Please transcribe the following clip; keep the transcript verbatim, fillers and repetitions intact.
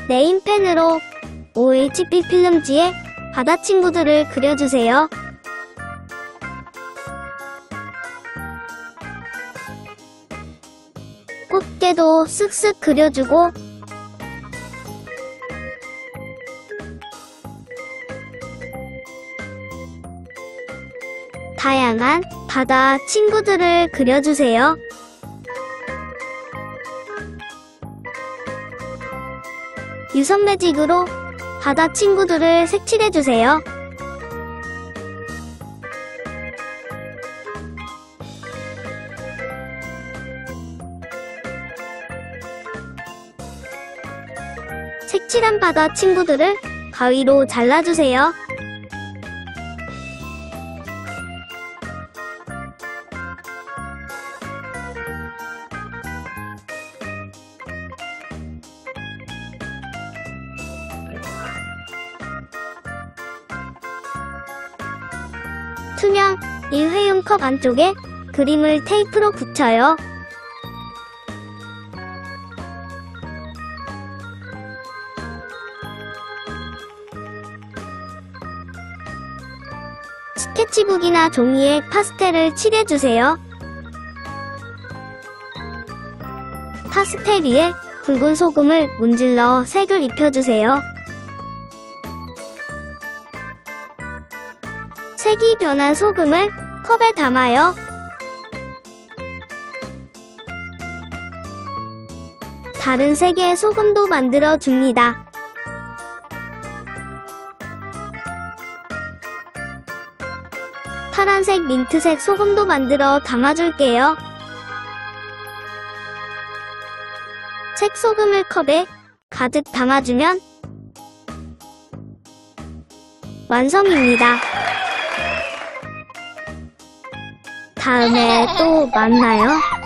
네임펜으로 오에이치피 필름지에 바다 친구들을 그려주세요. 꽃게도 쓱쓱 그려주고 다양한 바다 친구들을 그려주세요. 유선 매직으로 바다 친구들을 색칠해주세요. 색칠한 바다 친구들을 가위로 잘라주세요. 투명 일회용 컵 안쪽에 그림을 테이프로 붙여요. 스케치북이나 종이에 파스텔을 칠해주세요. 파스텔 위에 붉은 소금을 문질러 색을 입혀주세요. 색이 변한 소금을 컵에 담아요. 다른 색의 소금도 만들어 줍니다. 파란색 민트색 소금도 만들어 담아줄게요. 색소금을 컵에 가득 담아주면 완성입니다. 다음에 또 만나요.